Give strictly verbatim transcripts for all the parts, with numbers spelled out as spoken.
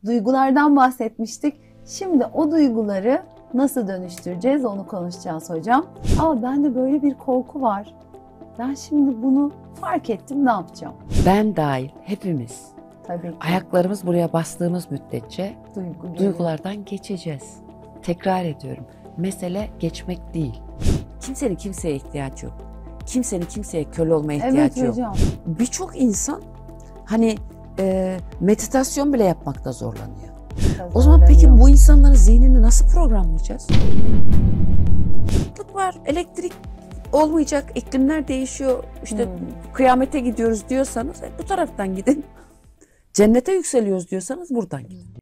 Duygulardan bahsetmiştik. Şimdi o duyguları nasıl dönüştüreceğiz onu konuşacağız hocam. Ama bende böyle bir korku var. Ben şimdi bunu fark ettim, ne yapacağım? Ben dahil hepimiz Tabii ki. ayaklarımız buraya bastığımız müddetçe Duygu duygulardan geçeceğiz. Tekrar ediyorum. Mesele geçmek değil. Kimsenin kimseye ihtiyacı yok. Kimsenin kimseye köle olmaya ihtiyacı Evet yok. hocam. Birçok insan hani e, meditasyon bile yapmakta zorlanıyor. O zaman peki bu insanların zihnini nasıl programlayacağız? Mutluluk var, elektrik olmayacak, iklimler değişiyor, işte Hmm. kıyamete gidiyoruz diyorsanız bu taraftan gidin. Cennete yükseliyoruz diyorsanız buradan gidin.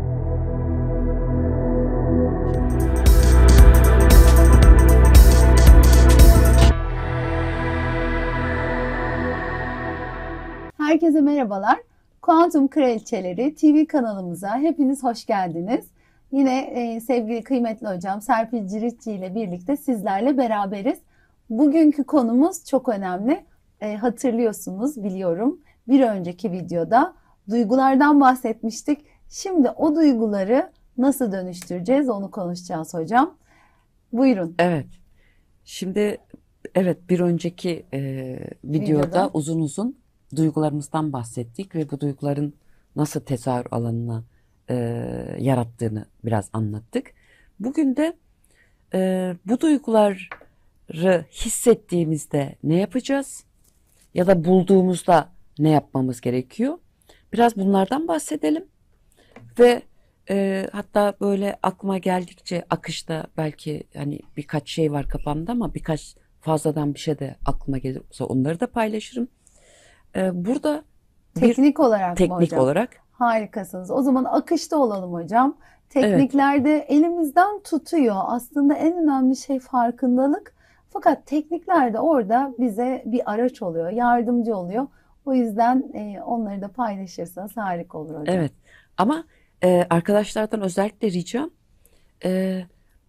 Herkese merhabalar. Kuantum Kraliçeleri T V kanalımıza hepiniz hoş geldiniz. Yine e, sevgili kıymetli hocam Serpil Ciritçi ile birlikte sizlerle beraberiz. Bugünkü konumuz çok önemli. E, hatırlıyorsunuz, biliyorum. Bir önceki videoda duygulardan bahsetmiştik. Şimdi o duyguları nasıl dönüştüreceğiz onu konuşacağız hocam. Buyurun. Evet. Şimdi evet bir önceki e, videoda, Videoda. uzun uzun duygularımızdan bahsettik ve bu duyguların nasıl tezahür alanına e, yarattığını biraz anlattık. Bugün de e, bu duyguları hissettiğimizde ne yapacağız ya da bulduğumuzda ne yapmamız gerekiyor? Biraz bunlardan bahsedelim ve e, hatta böyle aklıma geldikçe akışta belki hani birkaç şey var kafamda ama birkaç fazladan bir şey de aklıma gelirse onları da paylaşırım. E, burada Teknik olarak mı teknik hocam? olarak Harikasınız. O zaman akışta olalım hocam. Tekniklerde elimizden tutuyor. Aslında en önemli şey farkındalık. Fakat teknikler de orada bize bir araç oluyor, yardımcı oluyor. O yüzden e, onları da paylaşırsanız harika olur hocam. evet ama e, arkadaşlardan özellikle ricam e,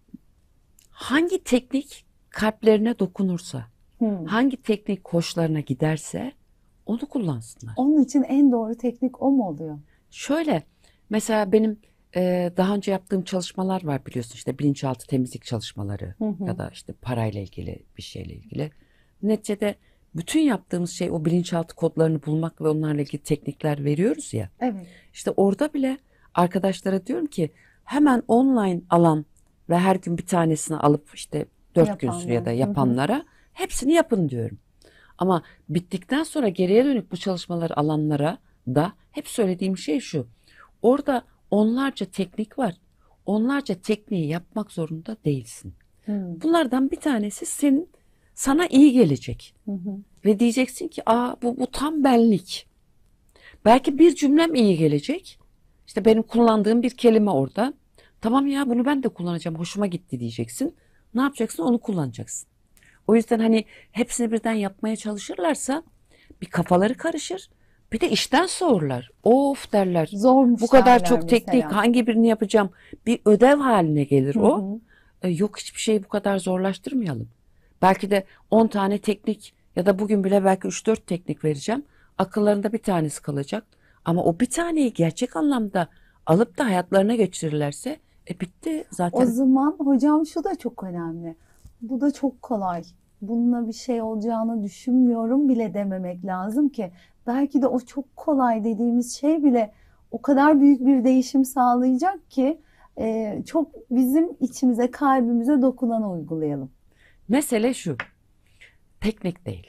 hangi teknik kalplerine dokunursa, Hmm. hangi teknik hoşlarına giderse onu kullansınlar. Onun için en doğru teknik o mu oluyor? Şöyle mesela benim e, daha önce yaptığım çalışmalar var biliyorsun işte bilinçaltı temizlik çalışmaları Hı hı. ya da işte parayla ilgili bir şeyle ilgili. Neticede bütün yaptığımız şey o bilinçaltı kodlarını bulmak ve onlarla ilgili teknikler veriyoruz ya. Evet. İşte orada bile arkadaşlara diyorum ki hemen online alan ve her gün bir tanesini alıp işte dört gün Yapanlar. sürede Hı hı. yapanlara hepsini yapın diyorum. Ama bittikten sonra geriye dönük bu çalışmaları alanlara da hep söylediğim şey şu. Orada onlarca teknik var. Onlarca tekniği yapmak zorunda değilsin. Hmm. Bunlardan bir tanesi senin sana iyi gelecek. Hı hı. Ve diyeceksin ki aa bu, bu tam benlik. Belki bir cümlem iyi gelecek. İşte benim kullandığım bir kelime orada. Tamam ya bunu ben de kullanacağım. Hoşuma gitti diyeceksin. Ne yapacaksın? Onu kullanacaksın. O yüzden hani hepsini birden yapmaya çalışırlarsa bir kafaları karışır. Bir de işten soğurlar. Of derler. Zormuş Bu kadar derler çok teknik mesela. hangi birini yapacağım? Bir ödev haline gelir Hı o. hı. E, yok hiçbir şeyi bu kadar zorlaştırmayalım. Belki de on tane teknik ya da bugün bile belki üç dört teknik vereceğim. Akıllarında bir tanesi kalacak. Ama o bir taneyi gerçek anlamda alıp da hayatlarına geçirirlerse e bitti zaten. O zaman hocam şu da çok önemli. Bu da çok kolay. Bununla bir şey olacağını düşünmüyorum bile dememek lazım ki. Belki de o çok kolay dediğimiz şey bile o kadar büyük bir değişim sağlayacak ki e, çok bizim içimize, kalbimize dokunan uygulayalım. Mesele şu. Teknik değil.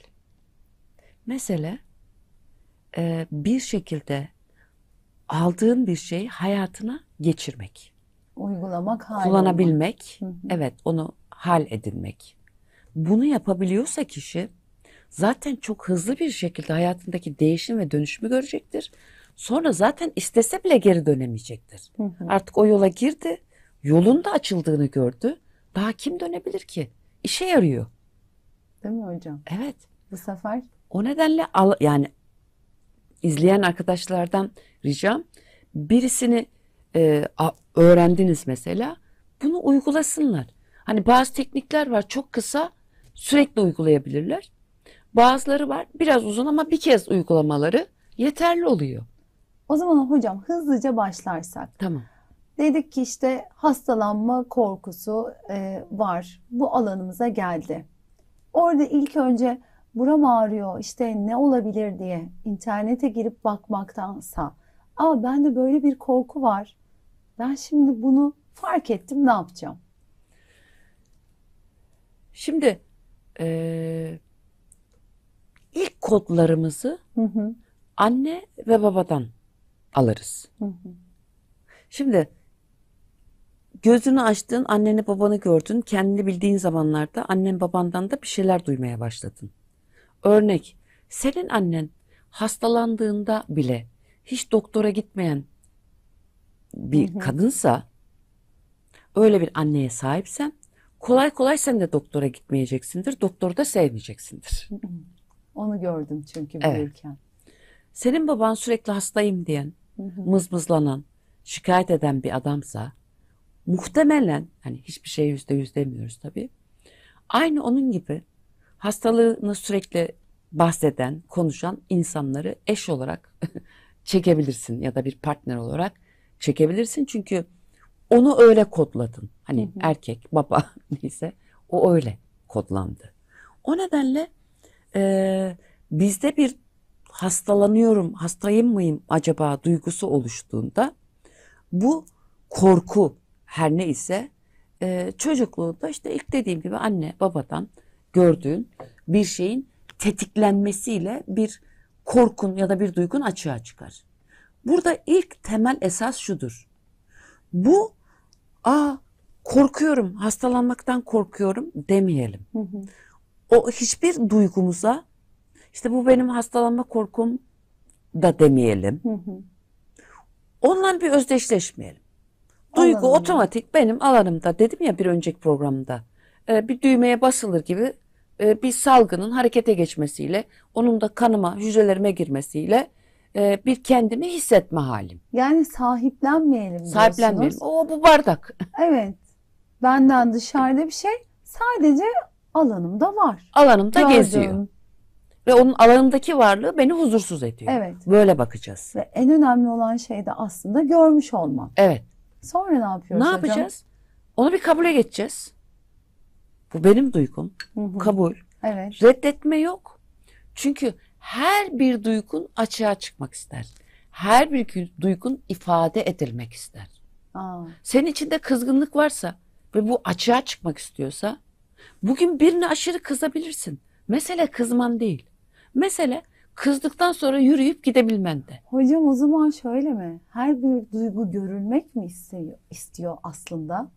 Mesele e, bir şekilde aldığın bir şeyi hayatına geçirmek. Uygulamak, hal Kullanabilmek, olmak. Hı hı. evet onu hal edinmek. Bunu yapabiliyorsa kişi zaten çok hızlı bir şekilde hayatındaki değişim ve dönüşümü görecektir. Sonra zaten istese bile geri dönemeyecektir. Hı hı. Artık o yola girdi, yolun da açıldığını gördü. Daha kim dönebilir ki? İşe yarıyor. Değil mi hocam? Evet. Bu sefer O nedenle al, yani izleyen arkadaşlardan ricam birisini e, a- öğrendiniz mesela bunu uygulasınlar. Hani bazı teknikler var çok kısa sürekli uygulayabilirler. Bazıları var biraz uzun ama bir kez uygulamaları yeterli oluyor. O zaman hocam hızlıca başlarsak. Tamam. Dedik ki işte hastalanma korkusu e, var. Bu alanımıza geldi. Orada ilk önce buram ağrıyor işte ne olabilir diye internete girip bakmaktansa, aa bende böyle bir korku var. Ben şimdi bunu fark ettim, ne yapacağım? Şimdi eee, ilk kodlarımızı Hı hı, anne ve babadan alırız. hı hı, Şimdi gözünü açtın, anneni babanı gördün, kendini bildiğin zamanlarda annen babandan da bir şeyler duymaya başladın. Örnek, senin annen hastalandığında bile hiç doktora gitmeyen hı bir hı. kadınsa, öyle bir anneye sahipsen kolay kolay sen de doktora gitmeyeceksindir, doktoru da sevmeyeceksindir. Onu gördüm çünkü Evet. büyürken. Senin baban sürekli hastayım diyen, Hı hı, mızmızlanan, şikayet eden bir adamsa, muhtemelen, hani hiçbir şey yüzde yüz demiyoruz tabii, aynı onun gibi hastalığını sürekli bahseden, konuşan insanları eş olarak çekebilirsin ya da bir partner olarak çekebilirsin. Çünkü onu öyle kodladın. Hani hı hı. erkek, baba neyse o öyle kodlandı. O nedenle e, bizde bir hastalanıyorum, hastayım mıyım acaba duygusu oluştuğunda bu korku her neyse e, çocukluğunda işte ilk dediğim gibi anne babadan gördüğün bir şeyin tetiklenmesiyle bir korkun ya da bir duygun açığa çıkar. Burada ilk temel esas şudur. Bu, aa korkuyorum, hastalanmaktan korkuyorum demeyelim. Hı hı, O hiçbir duygumuza işte bu benim hastalanma korkum da demeyelim. hı hı. Onunla bir özdeşleşmeyelim. Duygu Alanında. otomatik benim alanımda, dedim ya bir önceki programda. Ee, bir düğmeye basılır gibi e, bir salgının harekete geçmesiyle, onun da kanıma, hücrelerime girmesiyle e, bir kendimi hissetme halim. Yani sahiplenmeyelim Sahiplenmeyelim. diyorsunuz. O bu bardak. Evet. Benden dışarıda bir şey, sadece alanımda var. Alanımda Gördüm. geziyor. Ve onun alanımdaki varlığı beni huzursuz ediyor. Evet. Böyle bakacağız. Ve en önemli olan şey de aslında görmüş olmak. Evet. Sonra ne yapıyoruz Ne hocam? yapacağız? Onu bir kabule geçeceğiz. Bu benim duygum. Hı hı. Kabul. Evet. Reddetme yok. Çünkü her bir duygun açığa çıkmak ister. Her bir duygun ifade edilmek ister. Aa, Senin içinde kızgınlık varsa ve bu açığa çıkmak istiyorsa, bugün birine aşırı kızabilirsin. Mesele kızman değil. Mesele kızdıktan sonra yürüyüp gidebilmen de. hocam o zaman şöyle mi? Her bir duygu görülmek mi istiyor, istiyor aslında?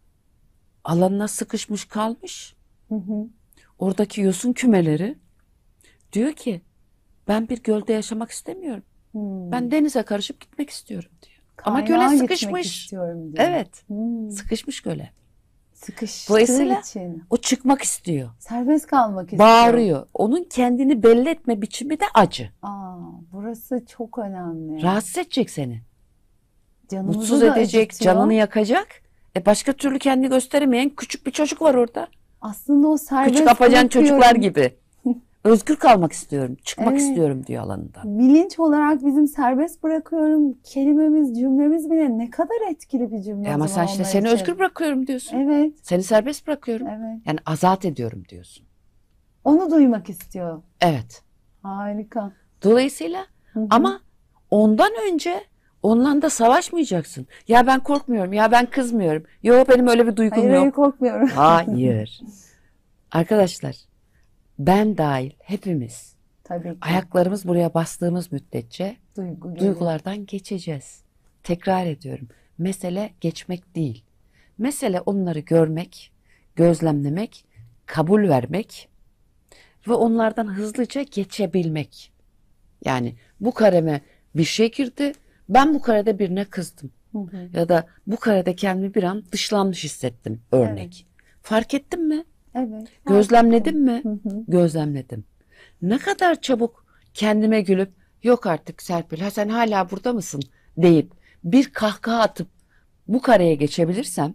Alanına sıkışmış kalmış. Hı hı. Oradaki yosun kümeleri diyor ki, ben bir gölde yaşamak istemiyorum. Hmm. Ben denize karışıp gitmek istiyorum diyor. Ama Kaynağa göle gitmek sıkışmış. istiyorum diyor. Evet. Hmm. Sıkışmış göle. Sıkıştığı Dolayısıyla için o çıkmak istiyor. serbest kalmak istiyor. Bağırıyor. Onun kendini belli etme biçimi de acı. Aa, burası çok önemli. Rahatsız edecek seni. Canımızı Mutsuz da edecek, acıtıyor. canını yakacak. E başka türlü kendini gösteremeyen küçük bir çocuk var orada. Aslında o serbest Küçük afacan çocuklar bırakıyorum. gibi. Özgür kalmak istiyorum, çıkmak Evet. istiyorum diyor alanından. Bilinç olarak bizim serbest bırakıyorum kelimemiz, cümlemiz bile ne kadar etkili bir cümle E o ama zaman sen işte onlar seni için. özgür bırakıyorum diyorsun. Evet, Seni serbest bırakıyorum. evet. Yani azat ediyorum diyorsun. Onu duymak istiyor. Evet. Harika. Dolayısıyla Hı hı. ama ondan önce onunla da savaşmayacaksın. Ya ben korkmuyorum, ya ben kızmıyorum. Yo benim öyle bir duygum Hayır, yok. hayır korkmuyorum. Hayır. Arkadaşlar, ben dahil hepimiz Tabii ki. ayaklarımız buraya bastığımız müddetçe Duygu geliyor. duygulardan geçeceğiz. Tekrar ediyorum. Mesele geçmek değil. Mesele onları görmek, gözlemlemek, kabul vermek ve onlardan hızlıca geçebilmek. Yani bu kareme bir şey girdi, ben bu karede birine kızdım. Hı hı. Ya da bu karede kendimi bir an dışlanmış hissettim örnek. Fark ettin mi? Evet. Gözlemledin mi? Hı hı. Gözlemledim. Ne kadar çabuk kendime gülüp yok artık Serpil, ha sen hala burada mısın deyip bir kahkaha atıp bu kareye geçebilirsem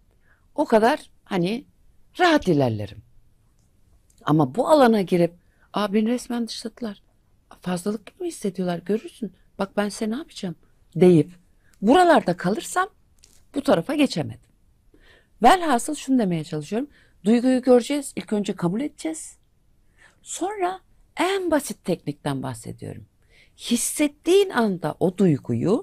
o kadar hani rahat ilerlerim. Ama bu alana girip aa beni resmen dışladılar. Fazlalık gibi mi hissediyorlar, görürsün. Bak ben size ne yapacağım deyip buralarda kalırsam bu tarafa geçemedim. Velhasıl şunu demeye çalışıyorum. Duyguyu göreceğiz. İlk önce kabul edeceğiz. Sonra en basit teknikten bahsediyorum. Hissettiğin anda o duyguyu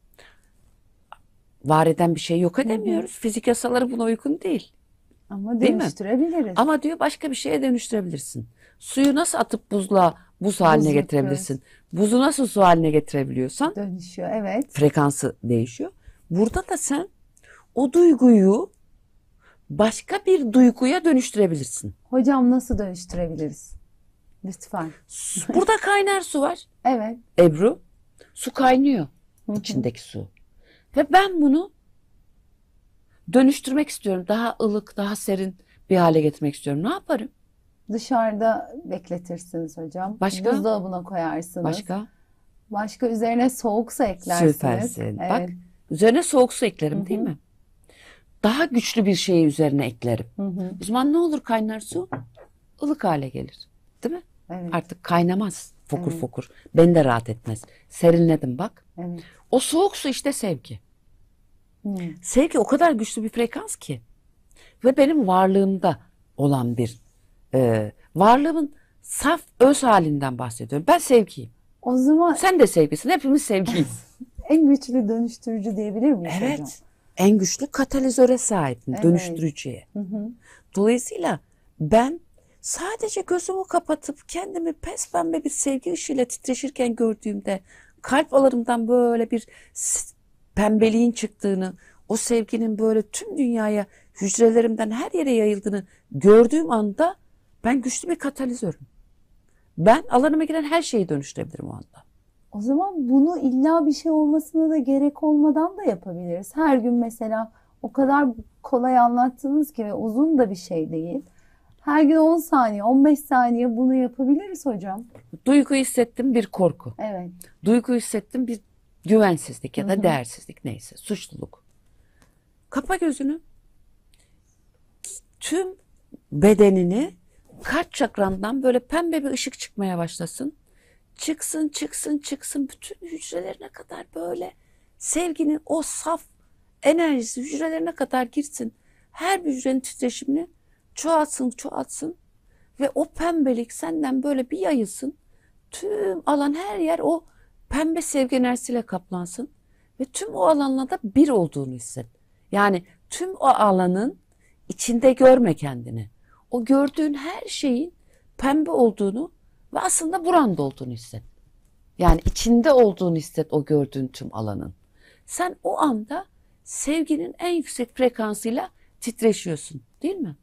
var eden bir şey yok edemiyoruz. Hı hı. Fizik yasaları buna uygun değil. Ama değil dönüştürebiliriz. Mi? Ama diyor başka bir şeye dönüştürebilirsin. Suyu nasıl atıp buzluğa buz haline Buz getirebilirsin? Buzu nasıl su haline getirebiliyorsan dönüşüyor, evet. Frekansı değişiyor. Burada da sen o duyguyu başka bir duyguya dönüştürebilirsin. Hocam nasıl dönüştürebiliriz? Lütfen. Burada kaynar su var. Evet. Ebru. Su kaynıyor. İçindeki su. Ve ben bunu dönüştürmek istiyorum. Daha ılık, daha serin bir hale getirmek istiyorum. Ne yaparım? Dışarıda bekletirsiniz hocam. Başka? Buzdolabına koyarsınız. Başka? Başka üzerine soğuk su eklersiniz. Süpersin. Evet. Bak üzerine soğuk su eklerim, Hı hı. değil mi? Daha güçlü bir şeyi üzerine eklerim. Hı hı. O zaman ne olur kaynar su? Ilık hale gelir. Değil mi? Evet. Artık kaynamaz. Fokur Evet. fokur. Beni de rahat etmez. Serinledim bak. Evet. O soğuk su işte sevgi. Hı. Sevgi o kadar güçlü bir frekans ki. Ve benim varlığımda olan bir e, varlığımın saf öz halinden bahsediyorum. Ben sevgiyim. O zaman Sen de sevgisin. Hepimiz sevgiyiz. en güçlü dönüştürücü diyebilir miyiz hocam? Evet. En güçlü katalizöre sahibim. Evet. Dönüştürücüye. Hı hı. Dolayısıyla ben sadece gözümü kapatıp kendimi pes pembe bir sevgi ışığıyla titreşirken gördüğümde kalp alarımdan böyle bir pembeliğin çıktığını, o sevginin böyle tüm dünyaya, hücrelerimden her yere yayıldığını gördüğüm anda ben güçlü bir katalizörüm. Ben alanıma giren her şeyi dönüştürebilirim o anda. O zaman bunu illa bir şey olmasına da gerek olmadan da yapabiliriz. Her gün mesela o kadar kolay anlattınız ki ve uzun da bir şey değil. Her gün on saniye, on beş saniye bunu yapabiliriz hocam. Duygu hissettim bir korku. Evet. Duygu hissettim bir güvensizlik ya da Hı hı. değersizlik neyse, suçluluk. Kapa gözünü. Tüm bedenini kalp çakrandan böyle pembe bir ışık çıkmaya başlasın. Çıksın, çıksın, çıksın. Bütün hücrelerine kadar böyle sevginin o saf enerjisi hücrelerine kadar girsin. Her bir hücrenin titreşimini çoğaltsın, çoğaltsın. Ve o pembelik senden böyle bir yayılsın. Tüm alan her yer o pembe sevgi enerjisiyle kaplansın. Ve tüm o alanla da bir olduğunu hisset. Yani tüm o alanın içinde görme kendini. O gördüğün her şeyin pembe olduğunu ve aslında buranda olduğunu hisset. Yani içinde olduğunu hisset o gördüğün tüm alanın. Sen o anda sevginin en yüksek frekansıyla titreşiyorsun, değil mi?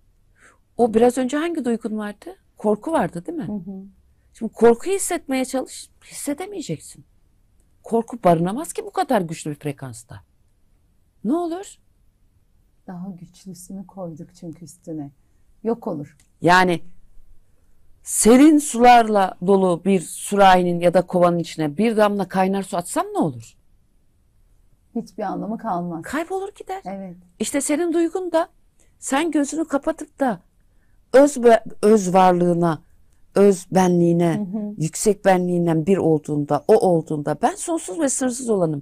O biraz önce hangi duygun vardı? Korku vardı, değil mi? Hı hı. Şimdi korkuyu hissetmeye çalış, hissedemeyeceksin. Korku barınamaz ki bu kadar güçlü bir frekansta. Ne olur? Daha güçlüsünü koyduk çünkü üstüne. Yok olur. Yani serin sularla dolu bir sürahinin ya da kovanın içine bir damla kaynar su atsam ne olur? Hiçbir anlamı kalmaz. Kaybolur gider. Evet. İşte senin duygun da sen gözünü kapatıp da öz, öz varlığına, öz benliğine, Hı hı. yüksek benliğinden bir olduğunda, o olduğunda ben sonsuz ve sınırsız olanım.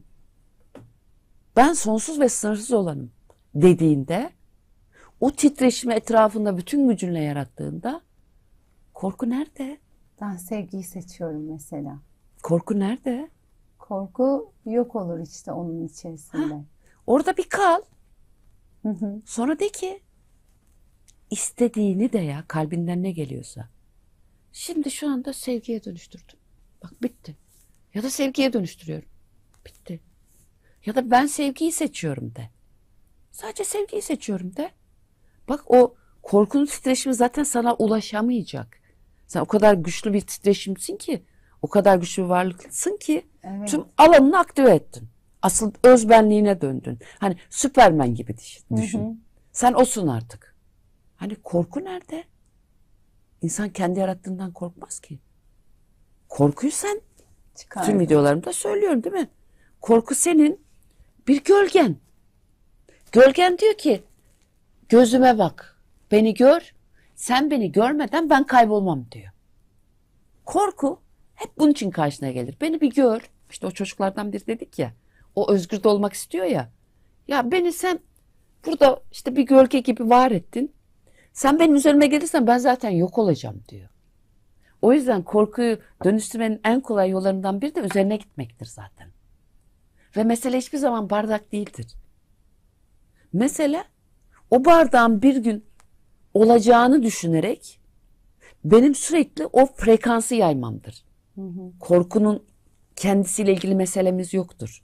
Ben sonsuz ve sınırsız olanım dediğinde o titreşimi etrafında bütün gücünle yarattığında korku nerede? Ben sevgiyi seçiyorum mesela. Korku nerede? Korku yok olur işte onun içerisinde. Orada bir kal. Hı hı. Sonra de ki istediğini de ya kalbinden ne geliyorsa. Şimdi şu anda sevgiye dönüştürdüm. Bak bitti. Ya da sevgiye dönüştürüyorum. Bitti. Ya da ben sevgiyi seçiyorum de. Sadece sevgiyi seçiyorum de. Bak o korkunun titreşimi zaten sana ulaşamayacak. Sen o kadar güçlü bir titreşimsin ki, o kadar güçlü bir varlıksın ki Evet. tüm alanını aktive ettin. Asıl özbenliğine döndün. Hani Süpermen gibi düşün. Hı hı. Sen osun artık. Hani korku nerede? İnsan kendi yarattığından korkmaz ki. Korkuyu sen, Çıkar. tüm videolarımda söylüyorum değil mi? Korku senin bir gölgen. Gölgen diyor ki gözüme bak, beni gör, sen beni görmeden ben kaybolmam diyor. Korku hep bunun için karşına gelir. Beni bir gör, İşte o çocuklardan biri dedik ya. O özgür de olmak istiyor ya. Ya beni sen burada işte bir gölge gibi var ettin. Sen benim üzerime gelirsen ben zaten yok olacağım diyor. O yüzden korkuyu dönüştürmenin en kolay yollarından biri de üzerine gitmektir zaten. Ve mesele hiçbir zaman bardak değildir. Mesele o bardağın bir gün olacağını düşünerek benim sürekli o frekansı yaymamdır. Hı hı. Korkunun kendisiyle ilgili meselemiz yoktur.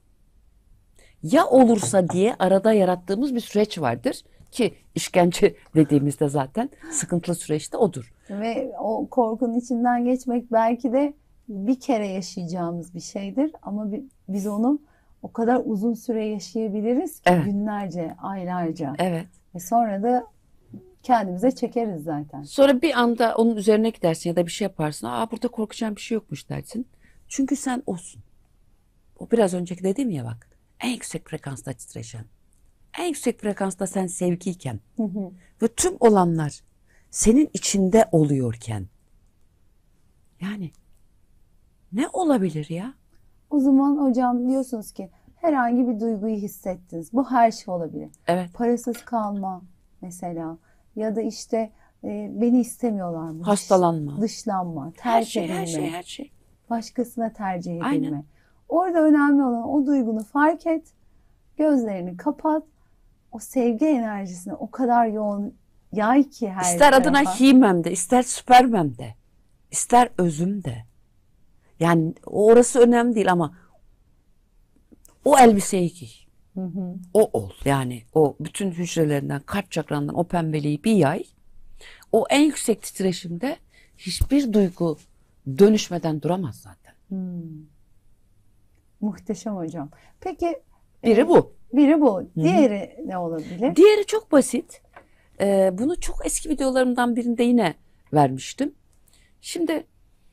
Ya olursa diye arada yarattığımız bir süreç vardır ki işkence dediğimizde zaten sıkıntılı süreçte odur. Ve o korkunun içinden geçmek belki de bir kere yaşayacağımız bir şeydir. Ama bi- biz onu o kadar uzun süre yaşayabiliriz ki Evet. günlerce, aylarca. Evet. Ve sonra da kendimize çekeriz zaten. Sonra bir anda onun üzerine gidersin ya da bir şey yaparsın. Aa, burada korkacağım bir şey yokmuş dersin. Çünkü sen olsun. O biraz önceki dediğim ya bak. En yüksek frekansta titreşen. En yüksek frekansta sen sevgiyken Hı hı. ve tüm olanlar senin içinde oluyorken. Yani ne olabilir ya? O zaman hocam diyorsunuz ki herhangi bir duyguyu hissettiniz. Bu her şey olabilir. Evet. Parasız kalma mesela ya da işte e, beni istemiyorlar mı? Dış- Hastalanma. Dışlanma, terk Her şey, edilme, her şey, her şey. başkasına tercih edilme. Aynen. Orada önemli olan o duygunu fark et, gözlerini kapat, o sevgi enerjisini o kadar yoğun yay ki her İster adına tarafa. He-Man de, ister Superman de, ister özüm de. Yani orası önemli değil ama o elbiseyi giy. Hı hı. O ol. Yani o bütün hücrelerinden, kalp çakrandan o pembeliği bir yay. O en yüksek titreşimde hiçbir duygu dönüşmeden duramaz zaten. Hmm. Muhteşem hocam. Peki Biri e, bu. biri bu. Diğeri ne olabilir? Diğeri çok basit. Ee, bunu çok eski videolarımdan birinde yine vermiştim. Şimdi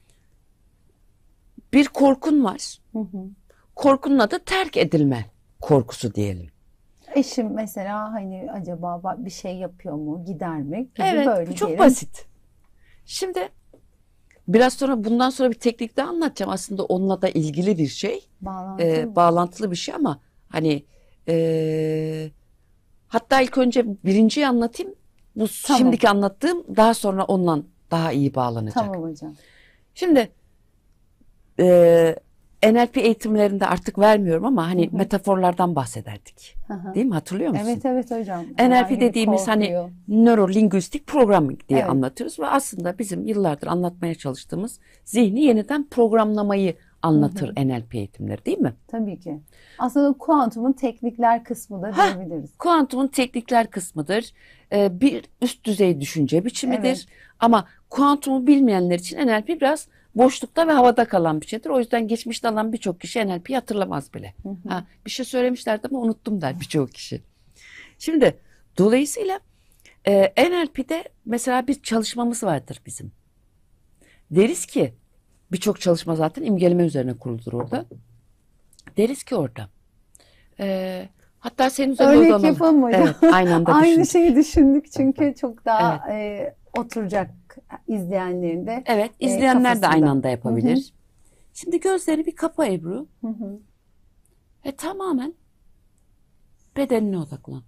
bir korkun var. Hı hı. Korkunun adı terk edilme korkusu diyelim. Eşim mesela hani acaba ba- bir şey yapıyor mu, gider mi gibi Evet, böyle bu çok diyelim. basit. Şimdi biraz sonra bundan sonra bir teknik daha anlatacağım. Aslında onunla da ilgili bir şey. Bağlantılı Ee, mı? bağlantılı bir şey ama hani ee, hatta ilk önce birinciyi anlatayım. Bu Tamam. şimdiki anlattığım daha sonra onunla daha iyi bağlanacak. Tamam hocam. Şimdi e, N L P eğitimlerinde artık vermiyorum ama hani Hı hı. metaforlardan bahsederdik. Hı hı. Değil mi? Hatırlıyor musun? Evet evet hocam. N L Herhangi P bir dediğimiz hani korkuyu. nörolinguistik programming diye Evet. anlatıyoruz ve aslında bizim yıllardır anlatmaya çalıştığımız zihni yeniden programlamayı anlatır N L P eğitimleri, değil mi? Tabii ki. Aslında kuantumun teknikler kısmı da Hah, diyebiliriz. kuantumun teknikler kısmıdır. Ee, bir üst düzey düşünce biçimidir. Evet. Ama kuantumu bilmeyenler için N L P biraz boşlukta ve havada kalan bir şeydir. O yüzden geçmişte alan birçok kişi N L P'yi hatırlamaz bile. Ha, bir şey söylemişlerdi ama unuttum der birçok kişi. Şimdi dolayısıyla e, N L P'de mesela bir çalışmamız vardır bizim. Deriz ki birçok çalışma zaten imgeleme üzerine kuruludur orada. Deriz ki orada. E, hatta senin üzerinde Örnek odalalım. yapalım mı hocam? Evet, aynı anda Aynı düşündük. şeyi düşündük çünkü çok daha e, oturacak izleyenlerin de. Evet, e, izleyenler de kafasında. aynı anda Hı yapabilir. Şimdi gözleri bir kapa Ebru hı. Hı hı. ve tamamen bedenine odaklan.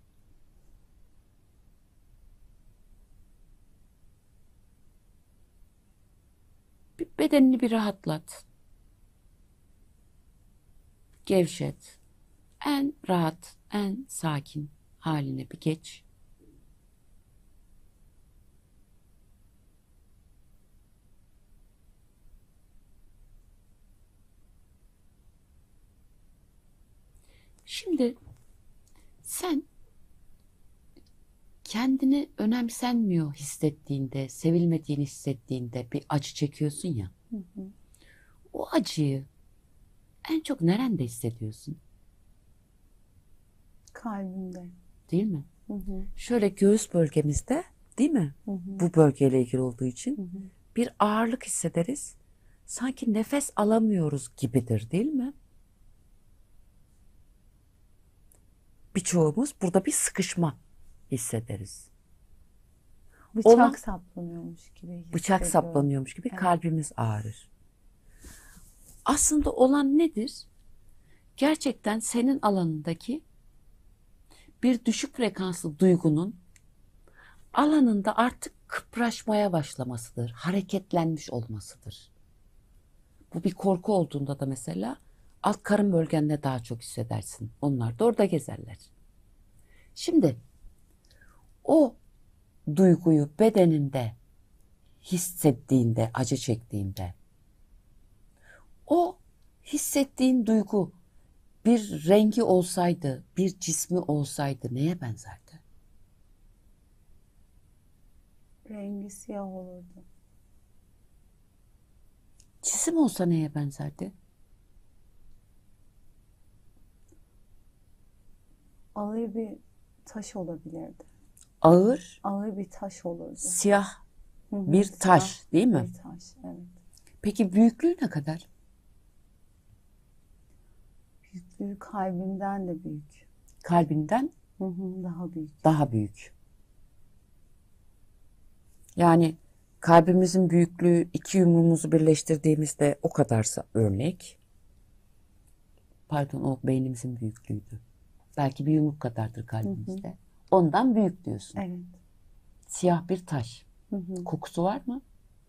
Bir bedenini bir rahatlat. Gevşet. En rahat, en sakin haline bir geç. Şimdi sen kendini önemsenmiyor hissettiğinde, sevilmediğini hissettiğinde bir acı çekiyorsun ya. Hı hı. O acıyı en çok nerede hissediyorsun? Kalbimde. Değil mi? Hı hı. Şöyle göğüs bölgemizde, değil mi? Hı hı. Bu bölgeyle ilgili olduğu için Hı hı. bir ağırlık hissederiz. Sanki nefes alamıyoruz gibidir, değil mi? Birçoğumuz burada bir sıkışma hissederiz. Bıçak Olan- saplanıyormuş gibi Bıçak hissediyorum. saplanıyormuş gibi Evet. kalbimiz ağrır. Aslında olan nedir? gerçekten senin alanındaki bir düşük frekanslı duygunun alanında artık kıpraşmaya başlamasıdır, hareketlenmiş olmasıdır. Bu bir korku olduğunda da mesela alt karın bölgende daha çok hissedersin. Onlar da orada gezerler. Şimdi o duyguyu bedeninde hissettiğinde, acı çektiğinde, o hissettiğin duygu bir rengi olsaydı, bir cismi olsaydı neye benzerdi? Rengi siyah olurdu. Cisim olsa neye benzerdi? Ağır bir taş olabilirdi. Ağır, Ağır bir taş olurdu. siyah Hı hı, bir taş, siyah değil mi? Bir taş, evet. Peki büyüklüğü ne kadar? Büyüklüğü kalbimden de büyük. Kalbinden Hı hı, daha büyük. daha büyük. Yani kalbimizin büyüklüğü iki yumruğumuzu birleştirdiğimizde o kadarsa örnek. Pardon, o beynimizin büyüklüğüydü. Belki bir yumruk kadardır kalbimizde. Hı hı. Ondan büyük diyorsun. Evet. Siyah bir taş. Hı hı. Kokusu var mı?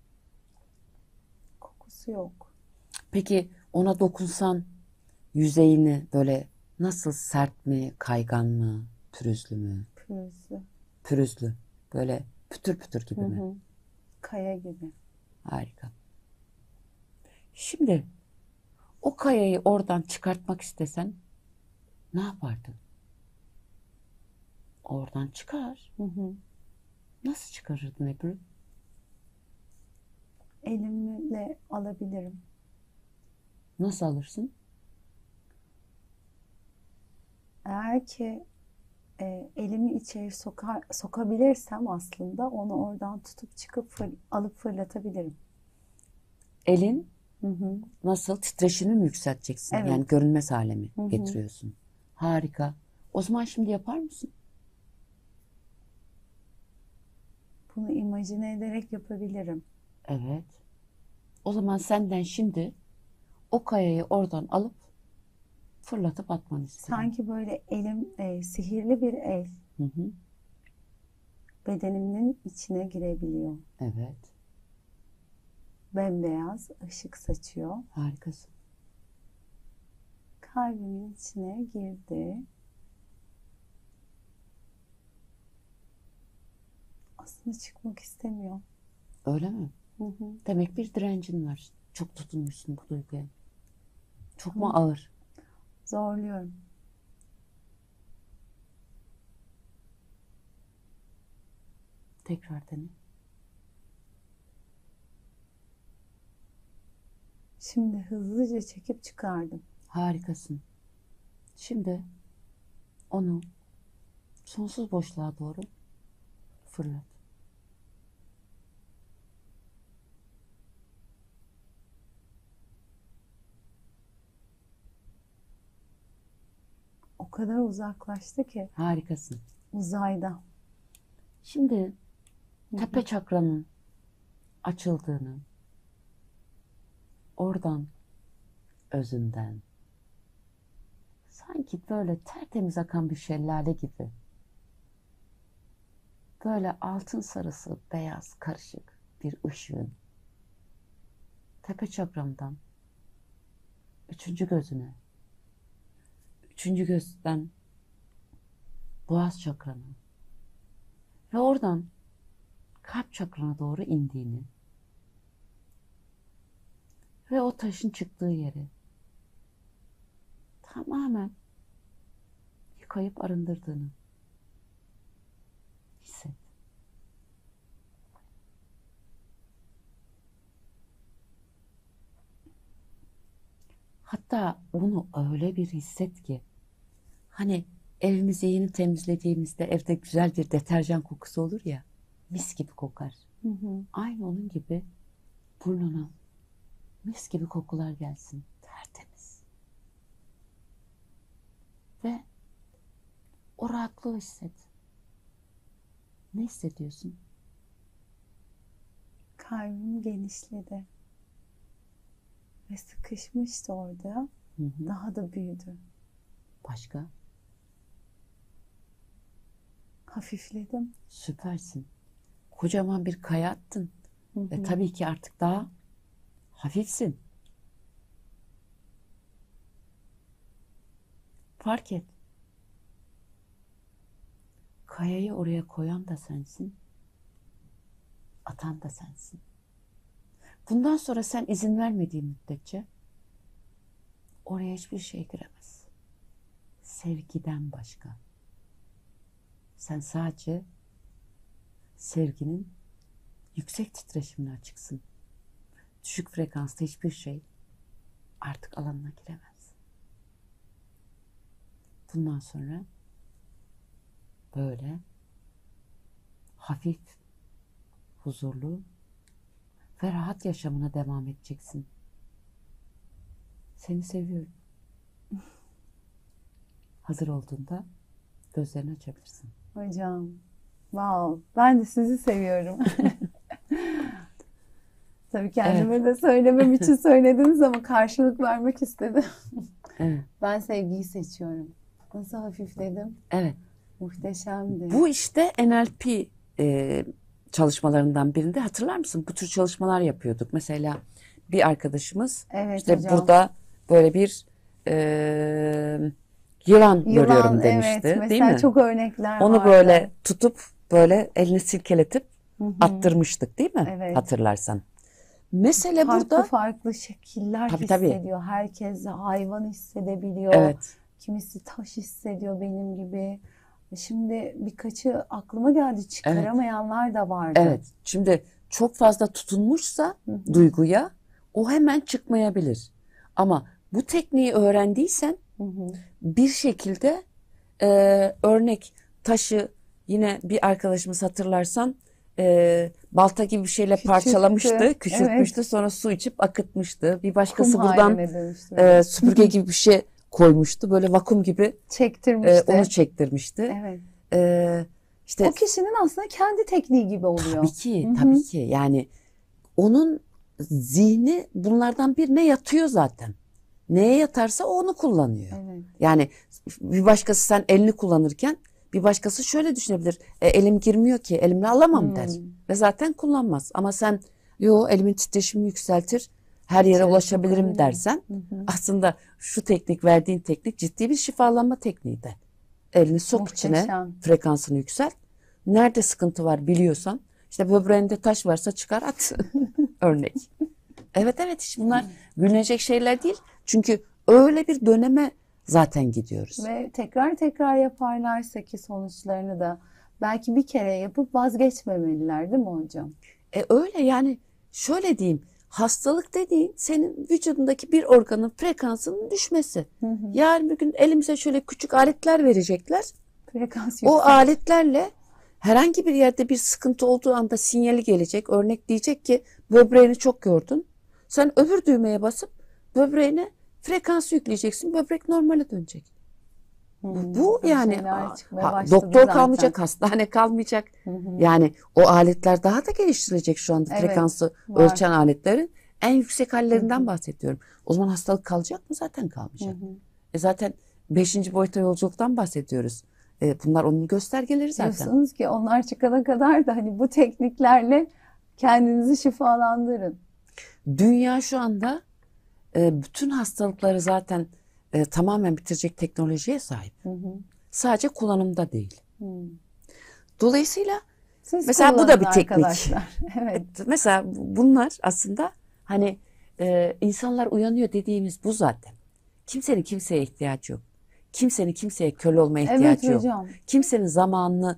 Kokusu yok. Peki ona dokunsan yüzeyini böyle nasıl, sert mi, kaygan mı, pürüzlü mü? Pürüzlü. Pürüzlü. Böyle pütür pütür gibi Hı mi? hı. Kaya gibi. Harika. Şimdi o kayayı oradan çıkartmak istesen ne yapardın? Oradan çıkar. Hı hı. Nasıl çıkarırdın Ebru? Elimle alabilirim. Nasıl alırsın? Eğer ki e, elimi içeri sokar, sokabilirsem aslında onu oradan tutup çıkıp fır, alıp fırlatabilirim. Elin Hı hı. nasıl? Titreşimi mi yükselteceksin? Evet. Yani görünmez hale mi Hı hı. getiriyorsun? Harika. O zaman şimdi yapar mısın? Bunu imajine ederek yapabilirim. Evet. O zaman senden şimdi o kayayı oradan alıp fırlatıp atmanı istiyorum. Sanki böyle elim e, sihirli bir el Hı hı. bedenimin içine girebiliyor. Evet. Bembeyaz ışık saçıyor. Harikasın. Kalbimin içine girdi. Aslında çıkmak istemiyor. Öyle mi? Hı hı. Demek bir direncin var. Çok tutunmuşsun bu duyguya. Çok mu Hı. ağır? Zorluyorum. Tekrar dene. Şimdi hızlıca çekip çıkardım. Harikasın. Şimdi onu sonsuz boşluğa doğru fırlat. O kadar uzaklaştı ki Harikasın. uzayda. Şimdi Hı tepe hı. çakranın açıldığını, oradan, özünden, sanki böyle tertemiz akan bir şelale gibi, böyle altın sarısı, beyaz, karışık bir ışığın tepe çakramdan üçüncü gözüne, üçüncü gözden boğaz çakrana ve oradan kalp çakrana doğru indiğini ve o taşın çıktığı yeri tamamen yıkayıp arındırdığını hisset. Hatta onu öyle bir hisset ki, hani evimizi yeni temizlediğimizde evde güzel bir deterjan kokusu olur ya, mis gibi kokar. Hı hı. Aynı onun gibi burnuna mis gibi kokular gelsin, tertemiz. Ve o rahatlığı hisset. Ne hissediyorsun? Kalbim genişledi. Ve sıkışmıştı orada. Hı Hı hı. Daha da büyüdü. Başka? Hafifledim. Süpersin. Kocaman bir kaya attın. Hı E, hı. tabii ki artık daha hafifsin. Fark et. Kayayı oraya koyan da sensin. Atan da sensin. Bundan sonra sen izin vermediğin müddetçe oraya hiçbir şey giremez. Sevgiden başka. Sen sadece sevginin yüksek titreşimine açıksın. Düşük frekansta hiçbir şey artık alanına giremez. Bundan sonra böyle hafif, huzurlu ve rahat yaşamına devam edeceksin. Seni seviyorum. Hazır olduğunda gözlerini açabilirsin. Hocam, wow, ben de sizi seviyorum. Tabii kendime Evet. de söylemem için söylediniz ama karşılık vermek istedim. Evet. Ben sevgiyi seçiyorum. Nasıl hafifledim? Evet. Muhteşemdi. Bu işte N L P e, çalışmalarından birinde hatırlar mısın? Bu tür çalışmalar yapıyorduk. Mesela bir arkadaşımız Evet işte hocam. burada böyle bir e, yılan, Yılan, görüyorum demişti, evet. değil Mesela mi? çok örnekler Onu vardı. böyle tutup böyle elini silkeletip Hı hı. attırmıştık, değil mi? Evet. Hatırlarsan. Mesele Farklı burada farklı şekiller Tabii, tabii. hissediyor. Herkes hayvan hissedebiliyor. evet. Kimisi taş hissediyor benim gibi. Şimdi birkaçı aklıma geldi. Çıkaramayanlar da vardı. Evet. Şimdi çok fazla tutunmuşsa Hı hı. duyguya o hemen çıkmayabilir. Ama bu tekniği öğrendiysen Hı hı. bir şekilde e, örnek taşı yine bir arkadaşımız hatırlarsan e, balta gibi bir şeyle Küçülttü. parçalamıştı, küçültmüştü, Evet. sonra su içip akıtmıştı. Bir Kum başkası buradan haline dönüştü. e, süpürge gibi bir şey koymuştu. Böyle vakum gibi e, Çektirmişti. onu çektirmişti. Evet. E, işte O kişinin aslında kendi tekniği gibi oluyor. tabii ki, Hı hı. tabii ki. Yani onun zihni bunlardan birine yatıyor zaten. Neye yatarsa o onu kullanıyor. Evet. Yani bir başkası sen elini kullanırken bir başkası şöyle düşünebilir. E, elim girmiyor ki, elimle alamam Hmm. der. Ve zaten kullanmaz. Ama sen yo elimin titreşimini yükseltir, her yere İçeri ulaşabilirim sokabilirim. dersen Hı hı. aslında şu teknik, verdiğin teknik ciddi bir şifalanma tekniği de. Elini sok içine, Muhteşem. frekansını yükselt. Nerede sıkıntı var biliyorsan, işte böbreğinde taş varsa çıkar at. Örnek. Evet evet, hiç bunlar gülünecek şeyler değil. Çünkü öyle bir döneme zaten gidiyoruz. Ve tekrar tekrar yaparlarsa ki sonuçlarını da belki bir kere yapıp vazgeçmemeliler, değil mi hocam? E öyle yani, şöyle diyeyim, hastalık dediğin senin vücudundaki bir organın frekansının düşmesi. Hı hı. Yarın bir gün elimize şöyle küçük aletler verecekler. Frekans O yüksek. aletlerle herhangi bir yerde bir sıkıntı olduğu anda sinyali gelecek. Örnek diyecek ki böbreğini çok gördün. Sen öbür düğmeye basıp böbreğine frekans yükleyeceksin. Böbrek normale dönecek. Hmm, Bu böyle yani şeyler a- çıkmaya ha, başladı doktor zaten. kalmayacak, hastane kalmayacak. Hı hı. Yani o aletler daha da geliştirilecek şu anda. Evet, Frekansı var. ölçen aletlerin en yüksek hallerinden Hı hı. bahsediyorum. O zaman hastalık kalacak mı? Zaten kalmayacak. Hı hı. E zaten beşinci boyuta yolculuktan bahsediyoruz. E bunlar onun göstergeleri zaten. Diyorsunuz ki onlar çıkana kadar da hani bu tekniklerle kendinizi şifalandırın. Dünya şu anda e, bütün hastalıkları zaten e, tamamen bitirecek teknolojiye sahip. Hı hı. Sadece kullanımda değil. Hı. Dolayısıyla Siz mesela bu da kullanın bir teknik. arkadaşlar. Evet. Mesela bunlar aslında hani e, insanlar uyanıyor dediğimiz bu zaten. Kimsenin kimseye ihtiyacı yok. Kimsenin kimseye köle olmaya Evet ihtiyacı yok. hocam. Kimsenin zamanını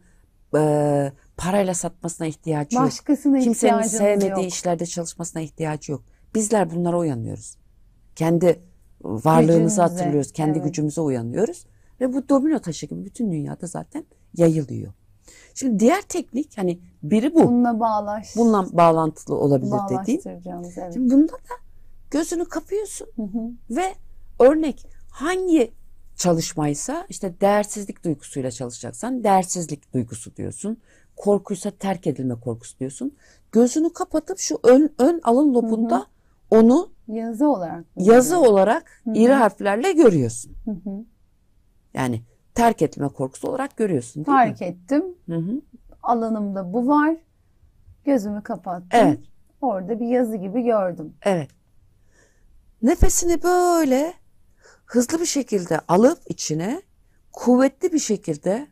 e, parayla satmasına ihtiyacı yok. Başkasına Kimsenin ihtiyacınız sevmediği yok. işlerde çalışmasına ihtiyacı yok. Bizler bunlara uyanıyoruz. Kendi varlığımızı Gücünüze, hatırlıyoruz. Kendi evet. gücümüze uyanıyoruz. Ve bu domino taşı gibi bütün dünyada zaten yayılıyor. Şimdi diğer teknik, hani biri bu. Bununla bağlaş. Bununla bağlantılı olabilir dediğim. bağlaştıracağımız, evet. Şimdi bunda da gözünü kapıyorsun Hı hı. ve örnek hangi çalışmaysa, işte değersizlik duygusuyla çalışacaksan değersizlik duygusu diyorsun. Korkuysa terk edilme korkusu diyorsun. Gözünü kapatıp şu ön, ön alın lobunda Hı hı. onu Yazı olarak mı yazı görüyorsun? olarak Hı hı. iri harflerle görüyorsun. Hı hı. Yani terk etme korkusu olarak görüyorsun, değil Fark mi? ettim. Hı hı. Alanımda bu var. Gözümü kapattım. Evet, Orada bir yazı gibi gördüm. evet. Nefesini böyle hızlı bir şekilde alıp içine, kuvvetli bir şekilde,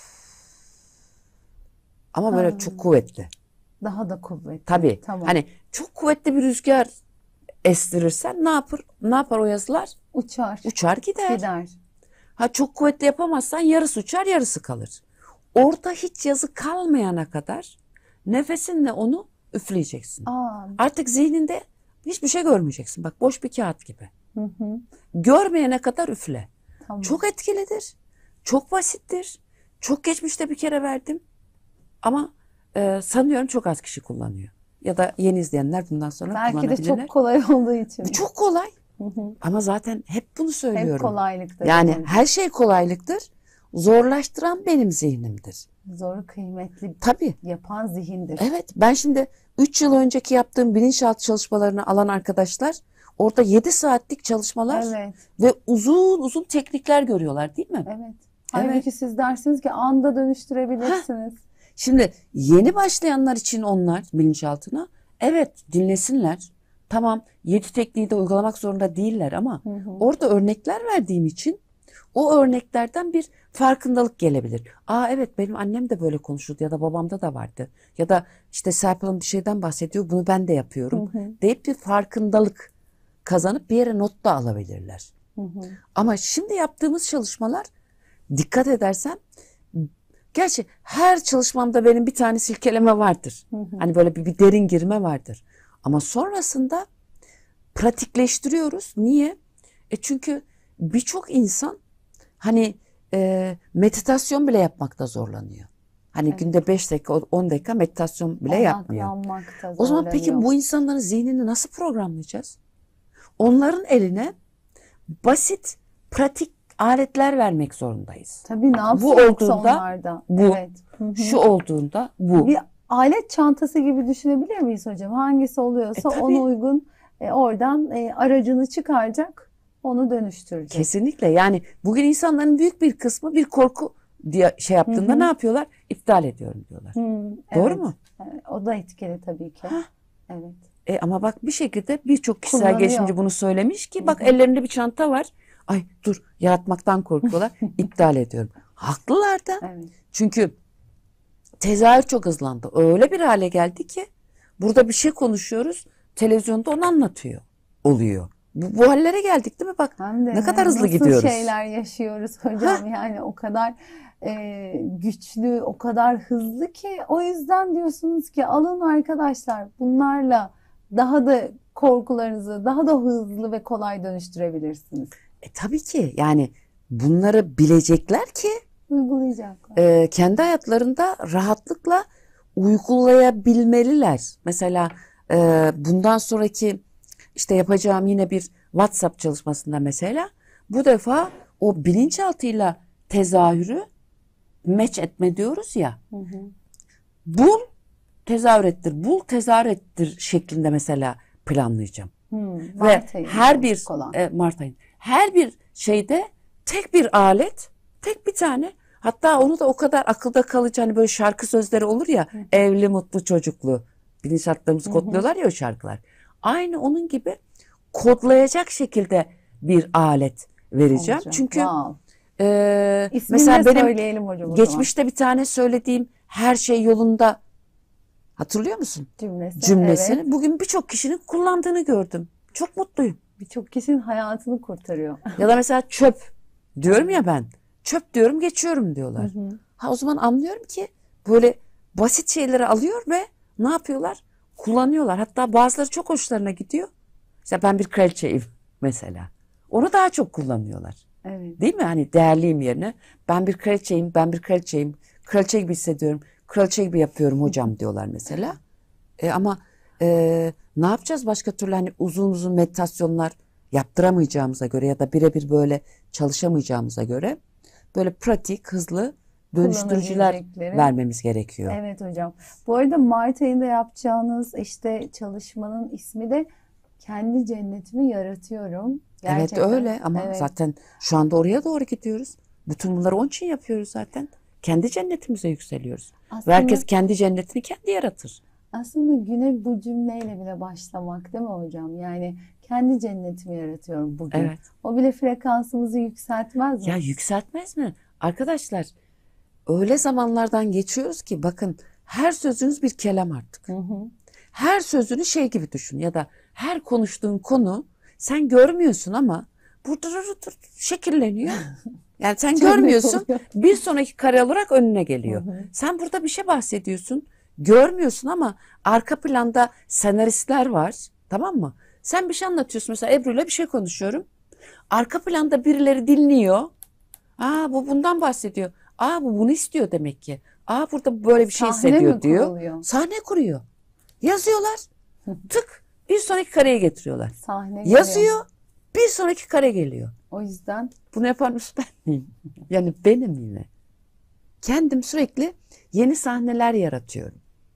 ama böyle Ha, çok kuvvetli. daha da kuvvetli. Tabii. Tamam. Hani çok kuvvetli bir rüzgar estirirsen ne yapar? Ne yapar o yazılar? Uçar. Uçar gider. Gider. Ha çok kuvvetli yapamazsan yarısı uçar, yarısı kalır. Orada hiç yazı kalmayana kadar nefesinle onu üfleyeceksin. Aa, Artık zihninde hiçbir şey görmeyeceksin. Bak, boş bir kağıt gibi. hı hı. Görmeyene kadar üfle. Tamam. Çok etkilidir. Çok basittir. Çok geçmişte bir kere verdim. Ama e, sanıyorum çok az kişi kullanıyor. Ya da yeni izleyenler bundan sonra Belki de kullanabilirler. çok kolay olduğu için. Bu çok kolay. Hı hı. Ama zaten hep bunu Hep söylüyorum. kolaylıkta. Yani değil mi? her şey kolaylıktır. Zorlaştıran benim zihnimdir. Zoru kıymetli Tabii. yapan zihindir. Evet, ben şimdi üç yıl önceki yaptığım bilinçaltı çalışmalarını alan arkadaşlar orada yedi saatlik çalışmalar Evet. ve uzun uzun teknikler görüyorlar, değil mi? Evet. Halbuki siz dersiniz ki anda dönüştürebilirsiniz. Şimdi yeni başlayanlar için onlar bilinçaltına, evet, dinlesinler. Tamam, yedi tekniği de uygulamak zorunda değiller ama Hı hı. orada örnekler verdiğim için o örneklerden bir farkındalık gelebilir. Aa, evet, benim annem de böyle konuşurdu ya da babamda da vardı. Ya da işte Serpil Hanım bir şeyden bahsediyor, bunu ben de yapıyorum Hı hı. deyip bir farkındalık kazanıp bir yere not da alabilirler. Hı hı. Ama şimdi yaptığımız çalışmalar, dikkat edersen, gerçi her çalışmamda benim bir tane silkeleme vardır. Hı hı. Hani böyle bir, bir derin girme vardır. Ama sonrasında pratikleştiriyoruz. Niye? E çünkü birçok insan hani e, meditasyon bile yapmakta zorlanıyor. Hani Evet. günde beş dakika, on dakika meditasyon bile yapmıyor. Odaklanmakta O zaman peki zorlanıyor. bu insanların zihnini nasıl programlayacağız? Onların eline basit, pratik aletler vermek zorundayız. Tabii ne yapsın Bu yoksa olduğunda onlar da. bu, Evet. Hı hı. şu olduğunda bu. Bir alet çantası gibi düşünebilir miyiz hocam? Hangisi oluyorsa E, tabii. ona uygun e, oradan e, aracını çıkaracak, onu dönüştürecek. Kesinlikle. Yani bugün insanların büyük bir kısmı bir korku diye şey yaptığında Hı hı. ne yapıyorlar? İptal ediyorum diyorlar. Hı, Doğru evet. mu? Evet, o da etkili tabii ki. Hah. Evet. E ama bak, bir şekilde birçok kişisel Kullanıyor. gelişimci bunu söylemiş ki, bak, Hı hı. ellerinde bir çanta var. Ay dur, yaratmaktan korkuyorlar. İptal ediyorum. Haklılar da. Evet. Çünkü tezahür çok hızlandı. Öyle bir hale geldi ki burada bir şey konuşuyoruz, televizyonda onu anlatıyor oluyor. Bu, bu hallere geldik, değil mi? Bak Hem de ne kadar hızlı nasıl gidiyoruz. şeyler yaşıyoruz hocam. Yani o kadar e, güçlü, o kadar hızlı ki o yüzden diyorsunuz ki alın arkadaşlar, bunlarla daha da korkularınızı daha da hızlı ve kolay dönüştürebilirsiniz. E, tabii ki, yani bunları bilecekler ki Uygulayacaklar. e, kendi hayatlarında rahatlıkla uygulayabilmeliler. Mesela e, bundan sonraki işte yapacağım yine bir WhatsApp çalışmasında mesela bu defa o bilinçaltıyla tezahürü match etme diyoruz ya. Hı hı. Bul, tezahür ettir, bul, tezahür ettir şeklinde mesela planlayacağım. Hmm, Ve Mart ayında her bir olan. e, Mart ayında her bir şeyde tek bir alet, tek bir tane, hatta onu da o kadar akılda kalıcı, hani böyle şarkı sözleri olur ya, Hı hı. evli mutlu çocuklu, bilinçaltlarımızı Hı hı. kodluyorlar ya o şarkılar. Aynı onun gibi kodlayacak şekilde bir alet vereceğim. Olacak. Çünkü Wow. e, İsmini mesela de benim söyleyelim hocam o zaman. geçmişte bir tane söylediğim her şey yolunda, hatırlıyor musun? Cümlesi. Cümlesini Evet. bugün birçok kişinin kullandığını gördüm. Çok mutluyum. Birçok kişinin hayatını kurtarıyor. Ya da mesela çöp diyorum ya ben. Çöp diyorum, geçiyorum diyorlar. Hı hı. Ha, o zaman anlıyorum ki böyle basit şeyleri alıyor ve ne yapıyorlar? Kullanıyorlar. Hatta bazıları çok hoşlarına gidiyor. Mesela ben bir kraliçeyim mesela. Onu daha çok kullanıyorlar. Evet. Değil mi? Hani değerliyim yerine. Ben bir kraliçeyim, ben bir kraliçeyim. Kraliçe gibi hissediyorum. Kraliçe gibi yapıyorum hocam diyorlar mesela. E ama e, ne yapacağız başka türlü, hani uzun uzun meditasyonlar yaptıramayacağımıza göre ya da birebir böyle çalışamayacağımıza göre böyle pratik, hızlı dönüştürücüler Kullanabilecekleri. vermemiz gerekiyor. Evet hocam. Bu arada Mart ayında yapacağınız işte çalışmanın ismi de kendi cennetimi yaratıyorum. Evet Gerçekten. öyle ama Evet. zaten şu anda oraya doğru gidiyoruz. Bütün bunları onun için yapıyoruz zaten. Kendi cennetimize yükseliyoruz. Ve Aslında, herkes kendi cennetini kendi yaratır. aslında güne bu cümleyle bile başlamak değil mi hocam? Yani kendi cennetimi yaratıyorum bugün. Evet. O bile frekansımızı yükseltmez mi? Ya yükseltmez mi? Arkadaşlar öyle zamanlardan geçiyoruz ki bakın her sözünüz bir kelam artık. Hı hı. Her sözünü şey gibi düşün ya da her konuştuğun konu sen görmüyorsun ama burada şekilleniyor. Yani sen Çok net görmüyorsun, oluyor. bir sonraki kare olarak önüne geliyor. Hı hı. Sen burada bir şey bahsediyorsun, görmüyorsun ama arka planda senaristler var, tamam mı? Sen bir şey anlatıyorsun, mesela Ebru'yla bir şey konuşuyorum. Arka planda birileri dinliyor. Aa bu bundan bahsediyor. Aa bu bunu istiyor demek ki. Aa burada böyle bir şey Sahne hissediyor mi diyor. kuruluyor? Sahne kuruyor. Yazıyorlar. Tık bir sonraki kareye getiriyorlar. Sahne geliyor. Yazıyor. Bir sonraki kare geliyor. O yüzden Bunu yapan ben miyim? Yani benim yine. Kendim sürekli yeni sahneler yaratıyorum.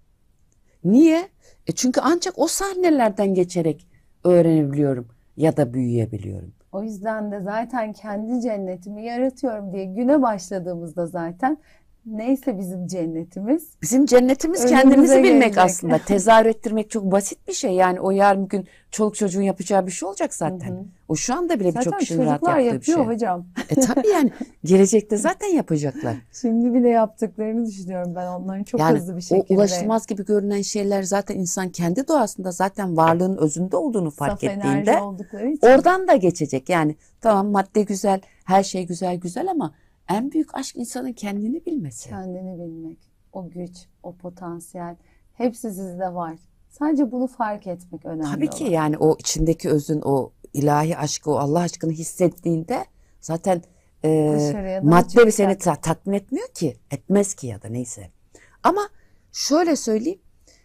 Niye? E çünkü ancak o sahnelerden geçerek öğrenebiliyorum ya da büyüyebiliyorum. o yüzden de zaten kendi cennetimi yaratıyorum diye güne başladığımızda zaten neyse bizim cennetimiz Bizim cennetimiz önümüze kendimizi bilmek gelecek. aslında. Tezahür ettirmek çok basit bir şey. Yani o yarın bir gün çoluk çocuğun yapacağı bir şey olacak zaten. Hı hı. O şu anda bile birçok Zaten kişinin rahat çocuklar yaptığı bir şey. yapıyor hocam. E tabii yani gelecekte zaten yapacaklar. Şimdi bile yaptıklarını düşünüyorum ben onların çok Yani hızlı bir o şekilde. ulaşılmaz gibi görünen şeyler zaten insan kendi doğasında zaten varlığın özünde olduğunu fark Saf enerji ettiğinde oldukları için. oradan da geçecek. Yani tamam madde güzel, her şey güzel güzel ama en büyük aşk insanın kendini bilmesi. Kendini bilmek, o güç, o potansiyel hepsi sizde var. Sadece bunu fark etmek önemli Tabii ki olan. yani o içindeki özün, o ilahi aşkı, o Allah aşkını hissettiğinde zaten e, Dışarıya da madde bir seni çıkacak. ta- tatmin etmiyor ki. Etmez ki ya da neyse. Ama şöyle söyleyeyim.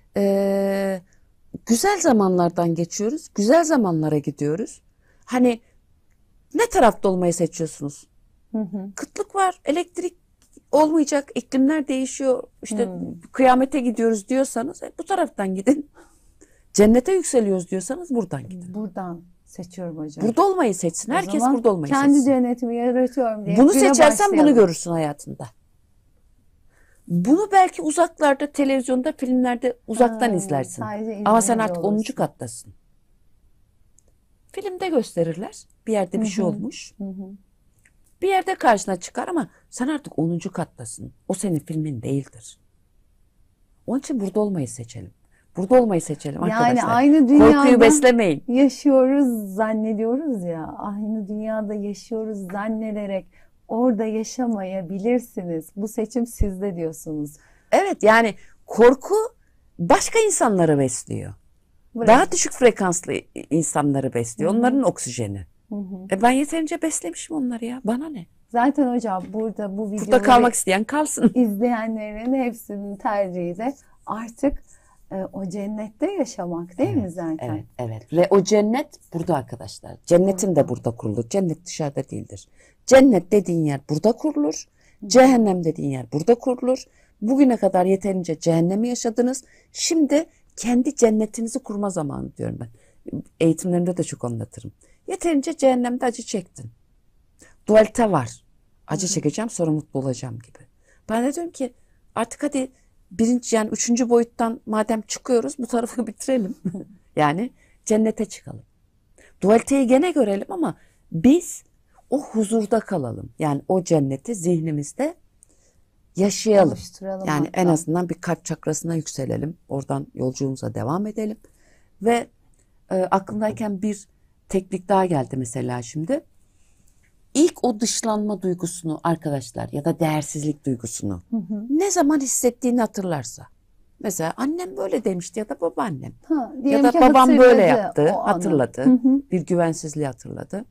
e, güzel zamanlardan geçiyoruz. Güzel zamanlara gidiyoruz. Hani ne tarafta olmayı seçiyorsunuz? Hı hı. Kıtlık var, elektrik olmayacak, iklimler değişiyor, işte Hmm. kıyamete gidiyoruz diyorsanız e, bu taraftan gidin. Cennete yükseliyoruz diyorsanız buradan gidin. Buradan seçiyorum hocam. Burada olmayı seçsin. O Herkes zaman burada olmayı kendi seçsin. cennetimi yaratıyorum diye Bunu güne seçersen bunu başlayalım. görürsün hayatında. Bunu belki uzaklarda, televizyonda, filmlerde uzaktan Ha, izlersin. sadece Ama sen izleyici artık onuncu olursun. kattasın. Filmde gösterirler. Bir yerde bir şey Hı hı. olmuş. Hı hı. Bir yerde karşına çıkar ama sen artık onuncu kattasın. O senin filmin değildir. Onun için burada olmayı seçelim. Burada olmayı seçelim Yani arkadaşlar. aynı Korkuyu dünyada beslemeyin. yaşıyoruz zannediyoruz ya. Aynı dünyada yaşıyoruz zannederek orada yaşamayabilirsiniz. Bu seçim sizde diyorsunuz. Evet yani korku başka insanları besliyor. Bırak. Daha düşük frekanslı insanları besliyor. Hı hı. Onların oksijeni. Hı hı. E ben yeterince beslemişim onları ya. Bana ne? Zaten hocam burada bu Burada videoları kalmak isteyen kalsın. izleyenlerin hepsinin tercihi de artık e, o cennette yaşamak değil mi zaten? Evet, evet. Ve o cennet burada arkadaşlar. Cennetin de burada kurulur. Cennet dışarıda değildir. Cennet dediğin yer burada kurulur. Cehennem dediğin yer burada kurulur. Bugüne kadar yeterince cehennemi yaşadınız. Şimdi kendi cennetinizi kurma zamanı diyorum ben. Eğitimlerimde de çok anlatırım. Yeterince cehennemde acı çektin. Dualite var. Acı çekeceğim sonra mutlu olacağım gibi. Ben de diyorum ki artık hadi birinci yani üçüncü boyuttan madem çıkıyoruz bu tarafı bitirelim. Yani cennete çıkalım. Dualiteyi gene görelim ama biz o huzurda kalalım. Yani o cenneti zihnimizde yaşayalım. Oluşturalım Yani hatta. en azından bir kalp çakrasına yükselelim. Oradan yolculuğumuza devam edelim. Ve e, aklımdayken bir teknik daha geldi mesela şimdi. İlk o dışlanma duygusunu arkadaşlar ya da değersizlik duygusunu Hı hı. ne zaman hissettiğini hatırlarsa. Mesela annem böyle demişti ya da babaannem. Ha, Ya diyelim da ki babam böyle hatırladı yaptı, o anı. hatırladı. Hı hı. Bir güvensizliği hatırladı.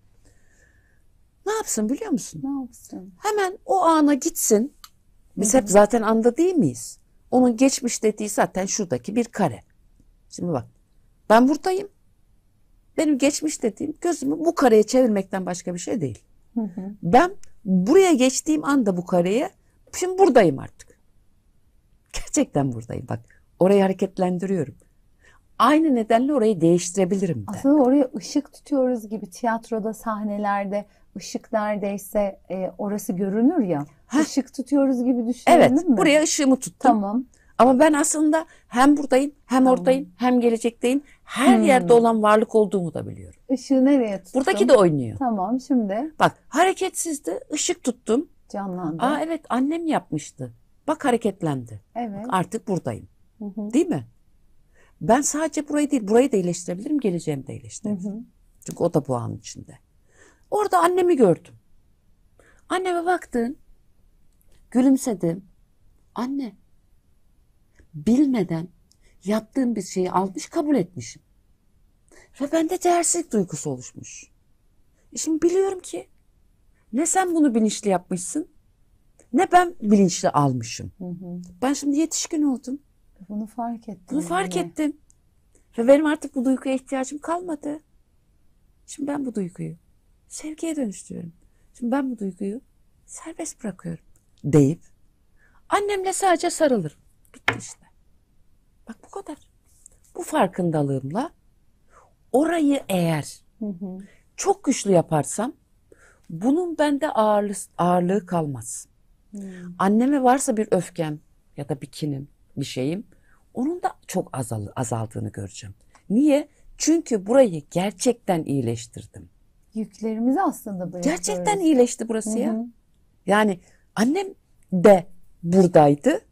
Ne yapsın biliyor musun? Ne yapsın? Hemen o ana gitsin. Biz hep zaten anda değil miyiz? Onun geçmiş dediği zaten şuradaki bir kare. Şimdi bak ben buradayım. Benim geçmiş dediğim gözümü bu kareye çevirmekten başka bir şey değil. Hı hı. Ben buraya geçtiğim anda bu kareye şimdi buradayım artık. Gerçekten buradayım bak. Orayı hareketlendiriyorum. aynı nedenle orayı değiştirebilirim de. Aslında oraya ışık tutuyoruz gibi, tiyatroda, sahnelerde ışık neredeyse e, orası görünür ya. Heh. Işık tutuyoruz gibi düşünelim Evet, mi? buraya ışığımı tuttum. Tamam. Ama ben aslında hem buradayım, hem Tamam. oradayım, hem gelecekteyim. Her Hmm. yerde olan varlık olduğumu da biliyorum. Işığı nereye tuttum? Buradaki de oynuyor. Tamam, şimdi Bak, hareketsizdi, ışık tuttum. canlandı. Aa evet, annem yapmıştı. Bak, hareketlendi. Evet. Artık buradayım. Hı hı. Değil mi? Ben sadece burayı değil, burayı da iyileştirebilirim, geleceğimi de Hı iyileştirebilirim. hı. Çünkü o da bu anın içinde. Orada annemi gördüm. Anneme baktın, gülümsedim. Anne, bilmeden yaptığım bir şeyi almış, kabul etmişim. Ve bende değersizlik duygusu oluşmuş. E şimdi biliyorum ki ne sen bunu bilinçli yapmışsın, ne ben bilinçli almışım. Hı hı. Ben şimdi yetişkin oldum. Bunu fark ettim. Bunu fark yine. ettim. Ve benim artık bu duyguya ihtiyacım kalmadı. Şimdi ben bu duyguyu sevgiye dönüştürüyorum. Şimdi ben bu duyguyu serbest bırakıyorum deyip annemle sadece sarılırım. Bitti işte. Bak, bu kadar. Bu farkındalığımla orayı eğer Hı hı. çok güçlü yaparsam bunun bende ağırlığı, ağırlığı kalmaz. Hı. Anneme varsa bir öfkem ya da bir kinim, bir şeyim, onun da çok azal, azaldığını göreceğim. Niye? Çünkü burayı gerçekten iyileştirdim. Yüklerimizi aslında bırakıyoruz. Gerçekten iyileşti burası Hı ya. hı. Yani annem de buradaydı.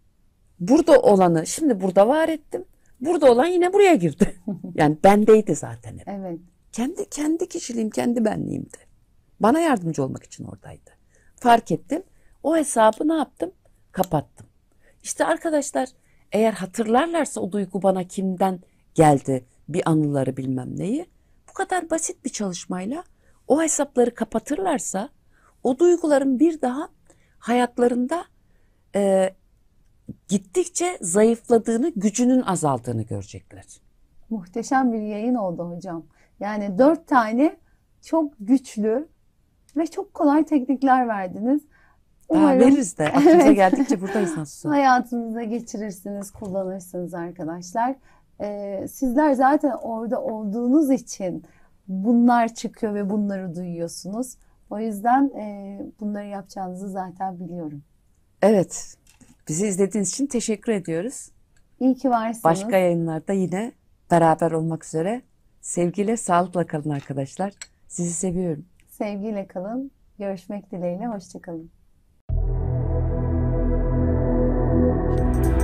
Burada olanı şimdi burada var ettim. Burada olan yine buraya girdi. Yani bendeydi zaten hep. Evet. Kendi kendi kişiliğim, kendi benliğimdi. Bana yardımcı olmak için oradaydı. Fark ettim. O hesabı ne yaptım? Kapattım. İşte arkadaşlar, eğer hatırlarlarsa o duygu bana kimden geldi, bir anıları bilmem neyi, bu kadar basit bir çalışmayla o hesapları kapatırlarsa o duyguların bir daha hayatlarında e, gittikçe zayıfladığını, gücünün azaldığını görecekler. Muhteşem bir yayın oldu hocam. Yani dört tane çok güçlü ve çok kolay teknikler verdiniz. Daha Umarım veririz de aklımıza Evet. geldikçe buradayız nasıl? hayatınızda geçirirsiniz, kullanırsınız arkadaşlar. Ee, sizler zaten orada olduğunuz için bunlar çıkıyor ve bunları duyuyorsunuz. O yüzden e, bunları yapacağınızı zaten biliyorum. Evet, bizi izlediğiniz için teşekkür ediyoruz. İyi ki varsınız. Başka yayınlarda yine beraber olmak üzere. Sevgiyle, sağlıkla kalın arkadaşlar. Sizi seviyorum. Sevgiyle kalın. Görüşmek dileğiyle. Hoşça kalın.